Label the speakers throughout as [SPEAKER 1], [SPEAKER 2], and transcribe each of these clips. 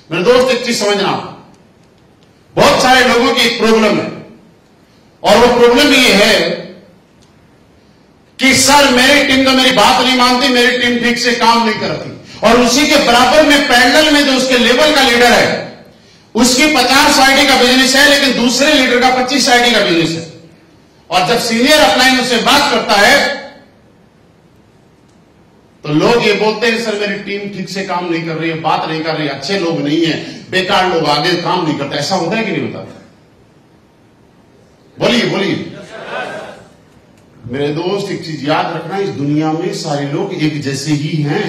[SPEAKER 1] मेरे दोस्त एक चीज समझना, बहुत सारे लोगों की एक प्रॉब्लम है, और वो प्रॉब्लम ये है कि सर मेरी टीम तो मेरी बात नहीं मानती, मेरी टीम ठीक से काम नहीं करती, और उसी के बराबर में पैरेलल में जो उसके लेवल का लीडर है उसकी 50 आईडी का बिजनेस है, लेकिन दूसरे लीडर का 25 आईडी का बिजनेस है। और जब सीनियर अपलाइन उससे बात करता है तो लोग ये बोलते हैं सर मेरी टीम ठीक से काम नहीं कर रही है, बात नहीं कर रही, अच्छे लोग नहीं है, बेकार लोग, आगे काम नहीं करते। ऐसा होता है कि नहीं होता? बोलिए बोलिए। मेरे दोस्त एक चीज याद रखना, इस दुनिया में सारे लोग एक जैसे ही हैं।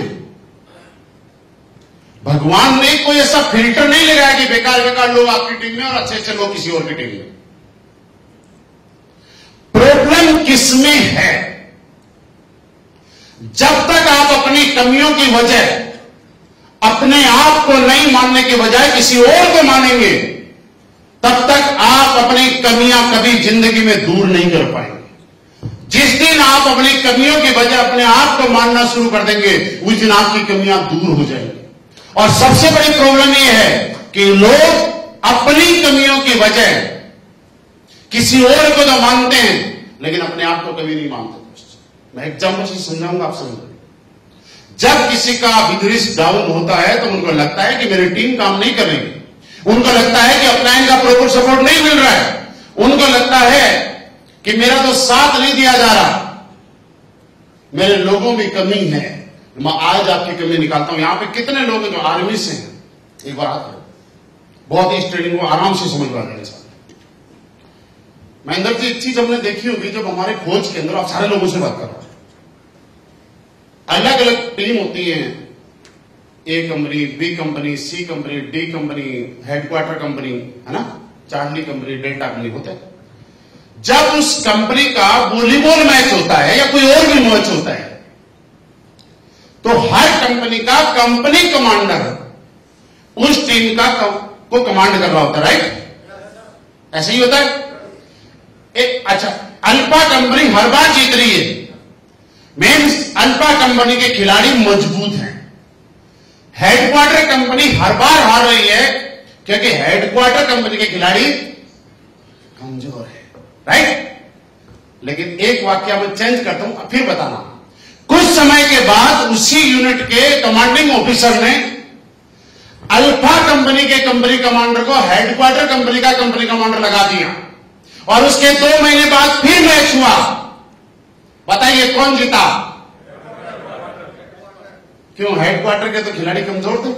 [SPEAKER 1] भगवान ने कोई ऐसा फिल्टर नहीं लगाया कि बेकार बेकार लोग आपकी टीम में और अच्छे अच्छे लोग किसी और की टीम में। प्रॉब्लम किसमें है? जब तक आप अपनी कमियों की वजह अपने आप को नहीं मानने के बजाय किसी और को मानेंगे, तब तक आप अपनी कमियां कभी जिंदगी में दूर नहीं कर पाएंगे। जिस दिन आप अपनी कमियों की वजह अपने आप को मानना शुरू कर देंगे, उस दिन आपकी कमियां दूर हो जाएंगी। और सबसे बड़ी प्रॉब्लम यह है कि लोग अपनी कमियों की वजह किसी और को तो मानते हैं, लेकिन अपने आप को कभी नहीं मानते। मैं एग्जाम्पल से समझाऊंगा, आप समझ। जब किसी का बिजनेस डाउन होता है तो उनको लगता है कि मेरी टीम काम नहीं कर रही, उनको लगता है कि अपलाइन का प्रॉपर सपोर्ट नहीं मिल रहा है, उनको लगता है कि मेरा तो साथ नहीं दिया जा रहा, मेरे लोगों में कमी है। मैं आज आपकी कमी निकालता हूं। यहां पे कितने लोग हैं जो आर्मी से हैं? एक बार आते हैं, बहुत इस ट्रेनिंग को आराम से समझ पा रहे हैं। महेंद्र जी, एक चीज हमने देखी होगी, जब हमारे फौज के अंदर आप सारे लोगों से बात कर रहे हो, अलग अलग टीम होती है, A company, B company, C company, D company, headquarter company, है ना, चार्ली कंपनी, डेल्टा कंपनी होता है। जब उस कंपनी का वॉलीबॉल मैच होता है या कोई और भी मैच होता है, तो हर कंपनी का कंपनी कमांडर उस टीम का को कमांड कर रहा होता है, राइट? ऐसे ही होता है। अच्छा, अल्फा कंपनी हर बार जीत रही है, मीन्स अल्फा कंपनी के खिलाड़ी मजबूत हैं। हेडक्वार्टर कंपनी हर बार हार रही है क्योंकि हेडक्वार्टर कंपनी के खिलाड़ी कमजोर है, राइट? लेकिन एक वाक्य मैं चेंज करता हूं, फिर बताना। कुछ समय के बाद उसी यूनिट के कमांडिंग ऑफिसर ने अल्फा कंपनी के कंपनी कमांडर को हेडक्वार्टर कंपनी का कंपनी कमांडर लगा दिया, और उसके 2 महीने बाद फिर मैच हुआ। बताइए कौन जीता? क्यों? हेडक्वार्टर के तो खिलाड़ी कमजोर थे।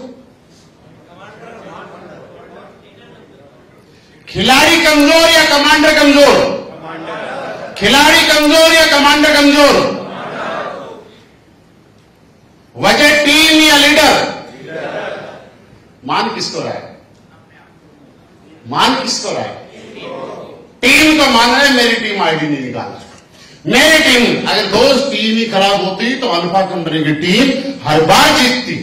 [SPEAKER 1] खिलाड़ी कमजोर या कमांडर कमजोर? खिलाड़ी कमजोर या कमांडर कमजोर? वजह टीम या लीडर? मान किसको रहा है? मान किसको रहा है? टीम को मान रहे मेरी टीम आईडी नहीं निकाल, मेरी टीम, अगर दोस्त टीम ही खराब होती तो अल्फा कंपनी की टीम हर बार जीतती।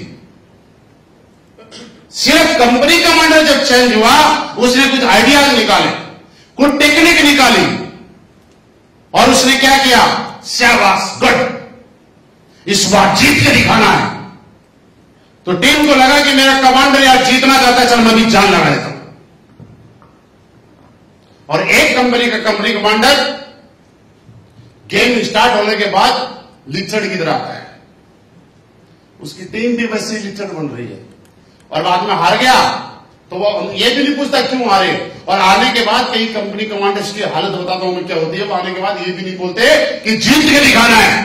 [SPEAKER 1] सिर्फ कंपनी कमांडर जब चेंज हुआ, उसने कुछ आइडियाज निकाले, कुछ टेक्निक निकाली, और उसने क्या किया? शाबाश, गुड, इस बार जीत के दिखाना है। तो टीम को लगा कि मेरा कमांडर यार जीतना चाहता है, चल मैं भी जान लगा देता हूं। और एक कंपनी का कंपनी कमांडर गेम स्टार्ट होने के बाद लिचड़ की तरह आता है, उसकी टीम भी वैसे ही लिचड़ बन रही है, और बाद में हार गया तो वो ये भी नहीं पूछता क्यों हारे। और आने के बाद कई कंपनी कमांडर्स की हालत बताता हूं मैं क्या होती है, वो आने के बाद ये भी नहीं बोलते कि जीत के दिखाना है,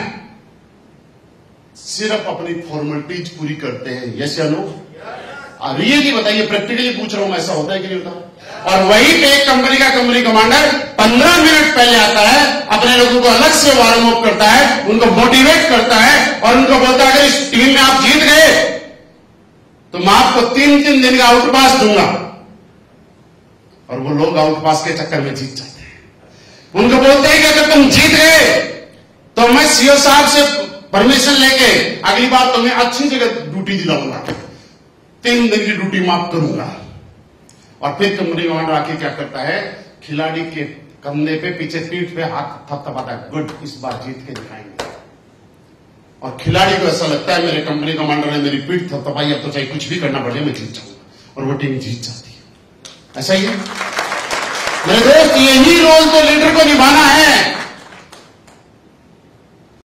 [SPEAKER 1] सिर्फ अपनी फॉर्मेलिटीज पूरी करते हैं। यस या नो? रियली बताइए, प्रैक्टिकली पूछ रहा हूं, ऐसा होता है कि नहीं होता? और वहीं पे एक कंपनी का कंपनी कमांडर 15 मिनट पहले आता है, अपने लोगों को अलग से वार्म अप करता है, उनको मोटिवेट करता है, और उनको बोलता है अगर इस टीम में आप जीत गए तो मैं आपको 3-3 दिन का आउट पास दूंगा। और वो लोग आउट पास के चक्कर में जीत जाते हैं। उनको बोलते हैं कि अगर तुम जीत गए तो मैं सीओ साहब से परमिशन लेके अगली बार तुम्हें अच्छी जगह ड्यूटी दिलाऊंगा, 3 दिन की ड्यूटी माफ करूंगा। और फिर कंपनी कमांडर आके क्या करता है? खिलाड़ी के कंधे पे, पीछे पीठ पे हाथ थपथपाता है, गुड, इस बार जीत के दिखाएंगे। और खिलाड़ी को ऐसा लगता है मेरे कंपनी कमांडर ने मेरी पीठ थपथपाई, अब तो चाहे कुछ भी करना पड़े मैं जीत जाऊंगा। और वो टीम जीत जाती है। ऐसा ही है मेरे दोस्त, यही रोल तो लीडर को निभाना है।